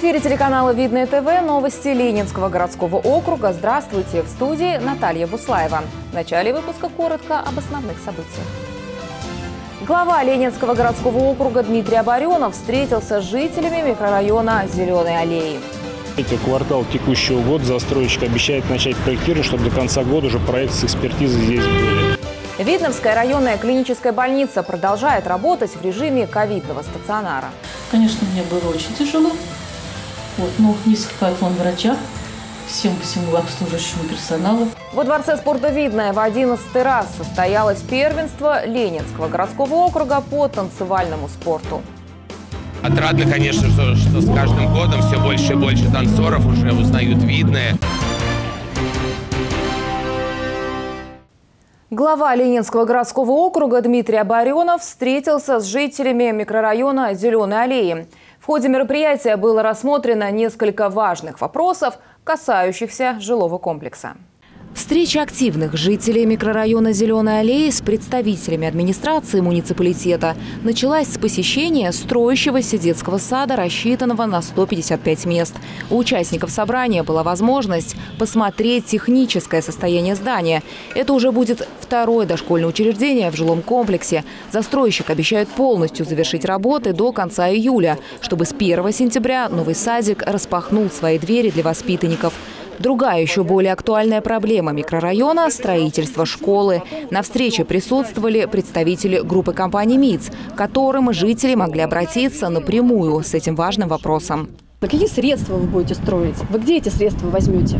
эфире телеканала «Видное ТВ» новости Ленинского городского округа. Здравствуйте! В студии Наталья Буслаева. В начале выпуска коротко об основных событиях. Глава Ленинского городского округа Дмитрий Оборенов встретился с жителями микрорайона Зеленой аллеи. Третий квартал текущего года застройщик обещает начать проектирование, чтобы до конца года уже проект с экспертизой здесь были. Видновская районная клиническая больница продолжает работать в режиме ковидного стационара. Конечно, мне было очень тяжело. Но низкий поклон врачам, всему обслуживающему персоналу. Во Дворце спорта «Видное» в 11-й раз состоялось первенство Ленинского городского округа по танцевальному спорту. Отрадно, конечно, что с каждым годом все больше и больше танцоров уже узнают «Видное». Глава Ленинского городского округа Дмитрий Оборенов встретился с жителями микрорайона Зеленой аллеи. В ходе мероприятия было рассмотрено несколько важных вопросов, касающихся жилого комплекса. Встреча активных жителей микрорайона Зеленой аллеи с представителями администрации муниципалитета началась с посещения строящегося детского сада, рассчитанного на 155 мест. У участников собрания была возможность посмотреть техническое состояние здания. Это уже будет второе дошкольное учреждение в жилом комплексе. Застройщик обещает полностью завершить работы до конца июля, чтобы с 1 сентября новый садик распахнул свои двери для воспитанников. Другая, еще более актуальная проблема микрорайона – строительство школы. На встрече присутствовали представители группы компаний МИЦ, к которым жители могли обратиться напрямую с этим важным вопросом. На какие средства вы будете строить? Вы где эти средства возьмете?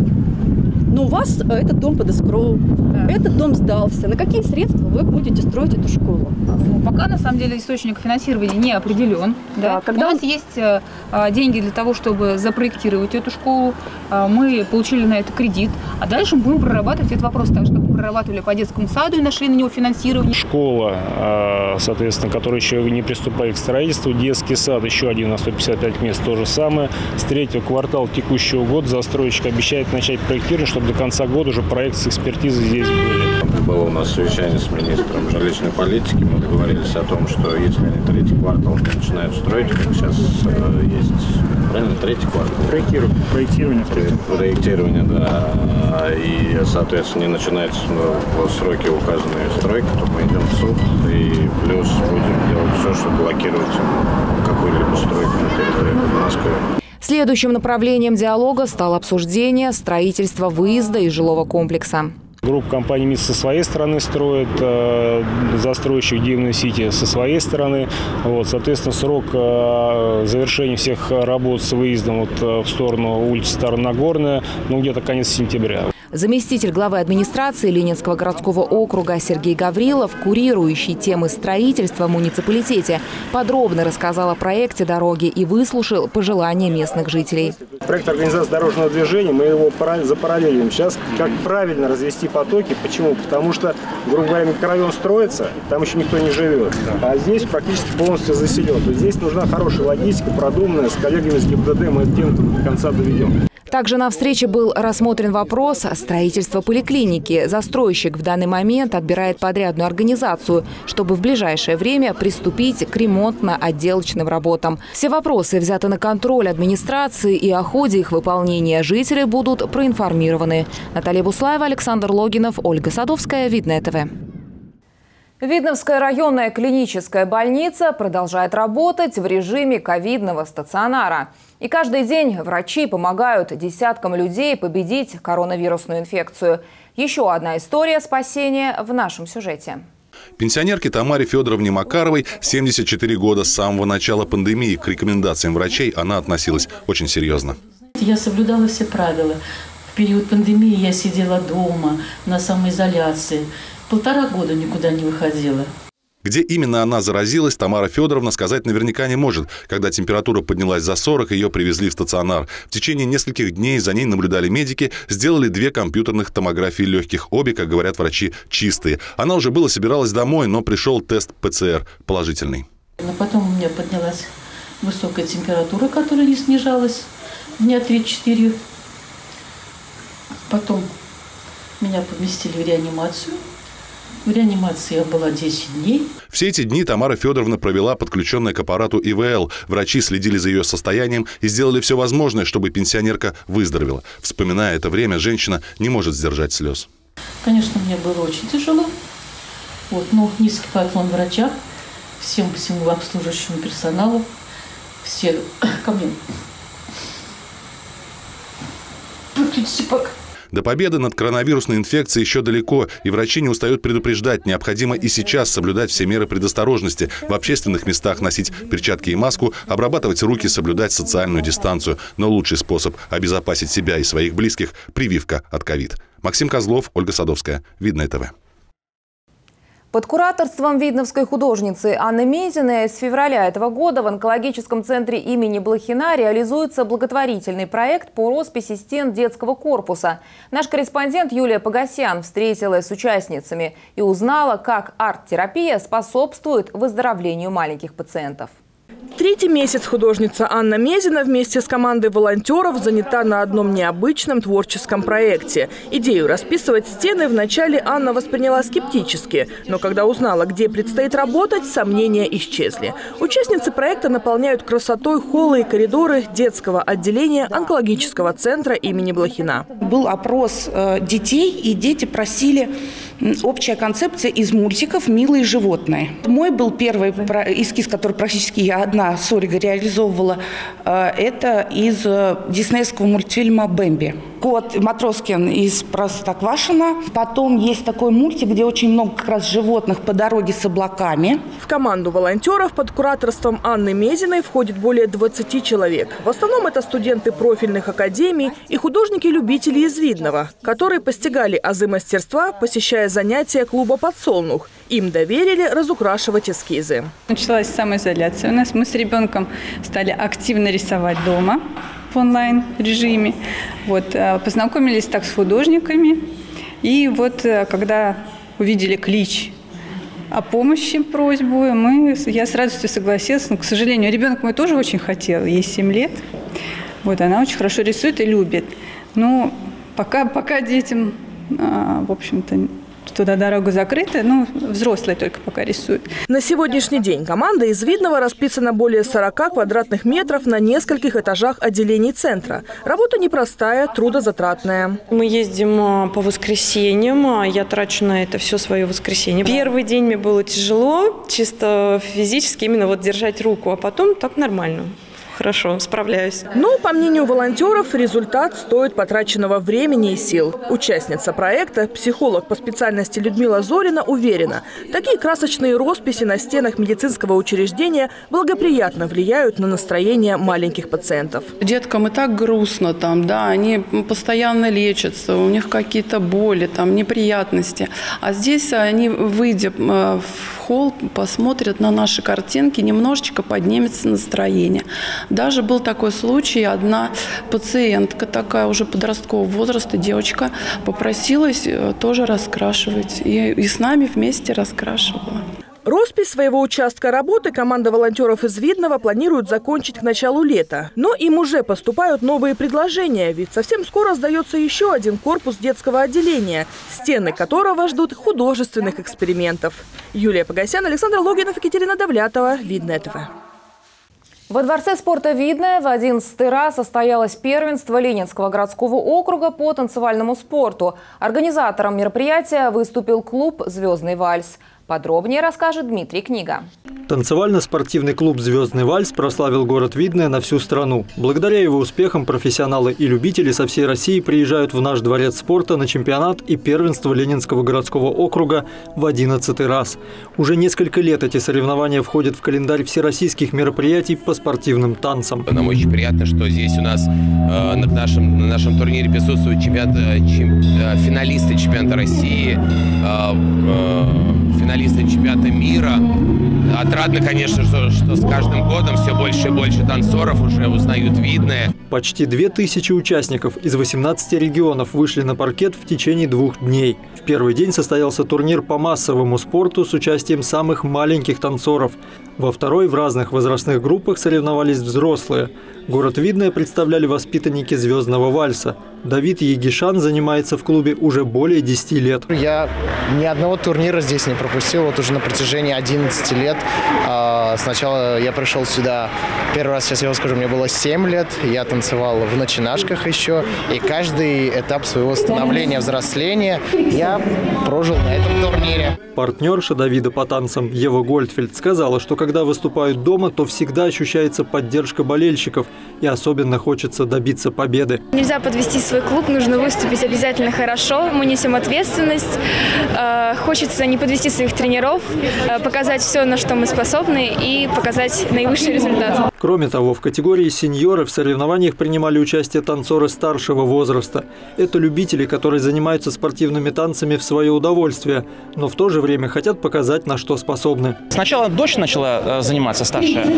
Ну, у вас этот дом под эскроу, этот дом сдался. На какие средства вы будете строить эту школу? Пока, на самом деле, источник финансирования не определен. Да. У нас есть деньги для того, чтобы запроектировать эту школу. Мы получили на это кредит. А дальше мы будем прорабатывать этот вопрос, так же, как мы прорабатывали по детскому саду и нашли на него финансирование. Школа, соответственно, которая еще не приступает к строительству. Детский сад, еще один на 155 мест, то же самое. С третьего квартала текущего года застройщик обещает начать проектирование, чтобы до конца года уже проект с экспертизой здесь были. Было у нас совещание с министром жилищной политики. Мы договорились о том, что если они третий квартал начинают строить, как сейчас есть, правильно, третий квартал? Проектирование, да. И, соответственно, не начинается в сроки указанные стройки, то мы идем в суд и плюс будем делать все, чтобы блокировать какую-либо стройку на территории Москвы. Следующим направлением диалога стало обсуждение строительства выезда из жилого комплекса. Группа компаний МИЦ со своей стороны строит, застройщик Дивный Сити со своей стороны. Соответственно, срок завершения всех работ с выездом в сторону улицы Старонагорная, где-то конец сентября. Заместитель главы администрации Ленинского городского округа Сергей Гаврилов, курирующий темы строительства в муниципалитете, подробно рассказал о проекте дороги и выслушал пожелания местных жителей. Проект организации дорожного движения, мы его запараллелим. Сейчас как правильно развести потоки. Почему? Потому что, грубо говоря, микрорайон строится, там еще никто не живет. А здесь практически полностью заселен. То есть здесь нужна хорошая логистика, продуманная. С коллегами из ГИБДД мы эту тему до конца доведем. Также на встрече был рассмотрен вопрос строительства поликлиники. Застройщик в данный момент отбирает подрядную организацию, чтобы в ближайшее время приступить к ремонтно-отделочным работам. Все вопросы взяты на контроль администрации, и о ходе их выполнения жители будут проинформированы. Наталья Буслаева, Александр Логинов, Ольга Садовская, Видное ТВ. Видновская районная клиническая больница продолжает работать в режиме ковидного стационара. И каждый день врачи помогают десяткам людей победить коронавирусную инфекцию. Еще одна история спасения в нашем сюжете. Пенсионерке Тамаре Федоровне Макаровой 74 года. С самого начала пандемии к рекомендациям врачей она относилась очень серьезно. Я соблюдала все правила. В период пандемии я сидела дома на самоизоляции. 1,5 года никуда не выходила. Где именно она заразилась, Тамара Федоровна сказать наверняка не может. Когда температура поднялась за 40, ее привезли в стационар. В течение нескольких дней за ней наблюдали медики, сделали 2 компьютерных томографии легких. Обе, как говорят врачи, чистые. Она уже было собиралась домой, но пришел тест ПЦР положительный. Но потом у меня поднялась высокая температура, которая не снижалась дня 3-4. Потом меня поместили в реанимацию. В реанимации я была 10 дней. Все эти дни Тамара Федоровна провела подключенная к аппарату ИВЛ. Врачи следили за ее состоянием и сделали все возможное, чтобы пенсионерка выздоровела. Вспоминая это время, женщина не может сдержать слез. Конечно, мне было очень тяжело. Но низкий поклон врачам, всему обслуживающему персоналу, все ко мне. Выключите пока. До победы над коронавирусной инфекцией еще далеко, и врачи не устают предупреждать. Необходимо и сейчас соблюдать все меры предосторожности. В общественных местах носить перчатки и маску, обрабатывать руки, соблюдать социальную дистанцию. Но лучший способ обезопасить себя и своих близких – прививка от ковид. Максим Козлов, Ольга Садовская. Видное ТВ. Под кураторством видновской художницы Анны Мезиной с февраля этого года в онкологическом центре имени Блохина реализуется благотворительный проект по росписи стен детского корпуса. Наш корреспондент Юлия Погосян встретилась с участницами и узнала, как арт-терапия способствует выздоровлению маленьких пациентов. Третий месяц художница Анна Мезина вместе с командой волонтеров занята на одном необычном творческом проекте. Идею расписывать стены вначале Анна восприняла скептически, но когда узнала, где предстоит работать, сомнения исчезли. Участницы проекта наполняют красотой холлы и коридоры детского отделения онкологического центра имени Блохина. Был опрос детей, и дети просили общая концепция из мультиков «Милые животные». Мой был первый эскиз, который практически я одна с Ольгой реализовывала. Это из диснеевского мультфильма «Бэмби». Кот Матроскин из Простоквашино. Потом есть такой мультик, где очень много как раз животных по дороге с облаками. В команду волонтеров под кураторством Анны Мезиной входит более 20 человек. В основном это студенты профильных академий и художники-любители из Видного, которые постигали азы мастерства, посещая занятия клуба «Подсолнух». Им доверили разукрашивать эскизы. Началась самоизоляция. У нас мы с ребенком стали активно рисовать дома в онлайн-режиме. Познакомились так с художниками. И когда увидели клич о помощи, просьбу, я с радостью согласилась. Но, к сожалению, ребенок мой тоже очень хотел. Ей 7 лет. Она очень хорошо рисует и любит. Но пока детям, в общем-то, туда дорога закрыта, взрослые только пока рисуют. На сегодняшний день команда из Видного расписана более 40 квадратных метров на нескольких этажах отделений центра. Работа непростая, трудозатратная. Мы ездим по воскресеньям, я трачу на это все свое воскресенье. Первый день мне было тяжело, чисто физически, именно держать руку, а потом так нормально. Хорошо, справляюсь. Но, по мнению волонтеров, результат стоит потраченного времени и сил. Участница проекта, психолог по специальности Людмила Зорина, уверена, такие красочные росписи на стенах медицинского учреждения благоприятно влияют на настроение маленьких пациентов. Деткам и так грустно, они постоянно лечатся, у них какие-то боли, неприятности. А здесь они, выйдя в холл, посмотрят на наши картинки, немножечко поднимется настроение. Даже был такой случай, одна пациентка, такая уже подросткового возраста, девочка, попросилась тоже раскрашивать. И с нами вместе раскрашивала. Роспись своего участка работы команда волонтеров из Видного планирует закончить к началу лета. Но им уже поступают новые предложения, ведь совсем скоро сдается еще один корпус детского отделения, стены которого ждут художественных экспериментов. Юлия Погосян, Александр Логинов, Екатерина Давлятова. Видное ТВ. Во Дворце спорта «Видное» в 11-й раз состоялось первенство Ленинского городского округа по танцевальному спорту. Организатором мероприятия выступил клуб «Звездный вальс». Подробнее расскажет Дмитрий Книга. Танцевально-спортивный клуб «Звездный вальс» прославил город Видное на всю страну. Благодаря его успехам профессионалы и любители со всей России приезжают в наш дворец спорта на чемпионат и первенство Ленинского городского округа в 11-й раз. Уже несколько лет эти соревнования входят в календарь всероссийских мероприятий по спортивным танцам. Нам очень приятно, что здесь у нас на нашем турнире присутствуют финалисты чемпионата России, финалисты чемпионата мира. Отрадно, конечно, что с каждым годом все больше и больше танцоров уже узнают видное. Почти 2000 участников из 18 регионов вышли на паркет в течение 2 дней. В первый день состоялся турнир по массовому спорту с участием самых маленьких танцоров. Во второй в разных возрастных группах соревновались взрослые. Город Видное представляли воспитанники «Звездного вальса». Давид Егишан занимается в клубе уже более 10 лет. Я ни одного турнира здесь не пропустил, вот уже на протяжении 11 лет. Сначала я пришел сюда первый раз, сейчас я вам скажу, мне было 7 лет. Я танцевал в начинашках еще. И каждый этап своего становления, взросления я прожил на этом турнире. Партнерша Давида по танцам Ева Гольдфельд сказала, что когда выступают дома, то всегда ощущается поддержка болельщиков. И особенно хочется добиться победы. Нельзя подвести свой клуб, нужно выступить обязательно хорошо. Мы несем ответственность. Хочется не подвести своих тренеров, показать все, на что мы способны, и показать наивысший результат. Кроме того, в категории сеньоры в соревнованиях принимали участие танцоры старшего возраста. Это любители, которые занимаются спортивными танцами в свое удовольствие, но в то же время хотят показать, на что способны. Сначала дочь начала заниматься, старшая.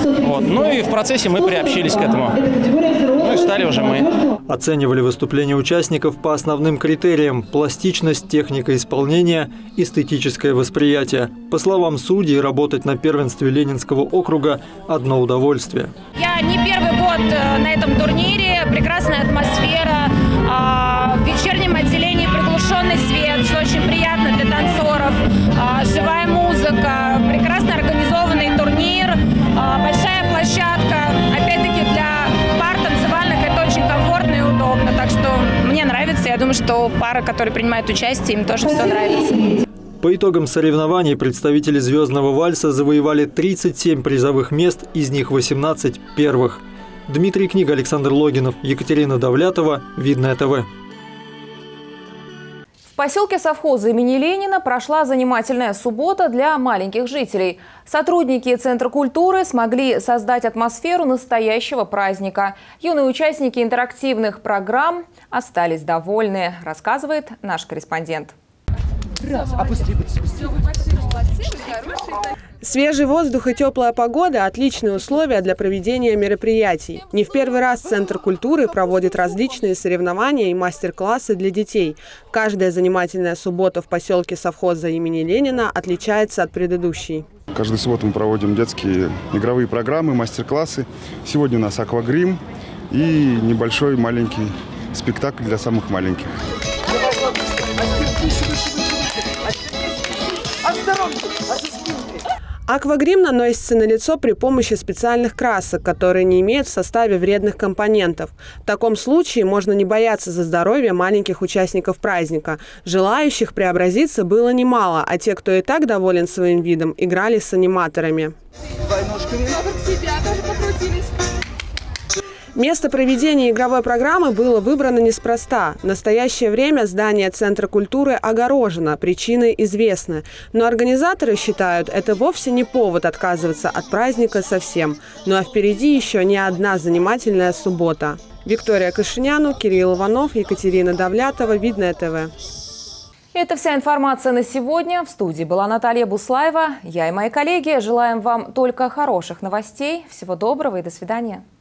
Ну и в процессе мы приобщились к этому. Ну и стали уже мы. Оценивали выступления участников по основным критериям – пластичность, техника исполнения, эстетическое восприятие. По словам судей, работать на первенстве Ленинского округа – одно удовольствие. Я не первый год на этом турнире. Прекрасная атмосфера. В вечернем отделении приглушенный свет, что очень приятно для танцоров. Живая музыка, прекрасно организованный турнир, большая площадка. Опять-таки для пар танцевальных это очень комфортно и удобно. Так что мне нравится. Я думаю, что пары, которые принимают участие, им тоже все нравится. По итогам соревнований представители «Звездного вальса» завоевали 37 призовых мест, из них 18 первых. Дмитрий Книга, Александр Логинов, Екатерина Давлятова, Видное ТВ. В поселке совхоза имени Ленина прошла занимательная суббота для маленьких жителей. Сотрудники Центра культуры смогли создать атмосферу настоящего праздника. Юные участники интерактивных программ остались довольны, рассказывает наш корреспондент. Свежий воздух и теплая погода – отличные условия для проведения мероприятий. Не в первый раз Центр культуры проводит различные соревнования и мастер-классы для детей. Каждая занимательная суббота в поселке совхоза имени Ленина отличается от предыдущей. Каждую субботу мы проводим детские игровые программы, мастер-классы. Сегодня у нас аквагрим и небольшой маленький спектакль для самых маленьких. Аквагрим наносится на лицо при помощи специальных красок, которые не имеют в составе вредных компонентов. В таком случае можно не бояться за здоровье маленьких участников праздника. Желающих преобразиться было немало, а те, кто и так доволен своим видом, играли с аниматорами. Место проведения игровой программы было выбрано неспроста. В настоящее время здание Центра культуры огорожено, причины известны. Но организаторы считают, это вовсе не повод отказываться от праздника совсем. Ну а впереди еще не одна занимательная суббота. Виктория Кашиняну, Кирилл Иванов, Екатерина Давлятова, Видное ТВ. Это вся информация на сегодня. В студии была Наталья Буслаева. Я и мои коллеги желаем вам только хороших новостей. Всего доброго и до свидания.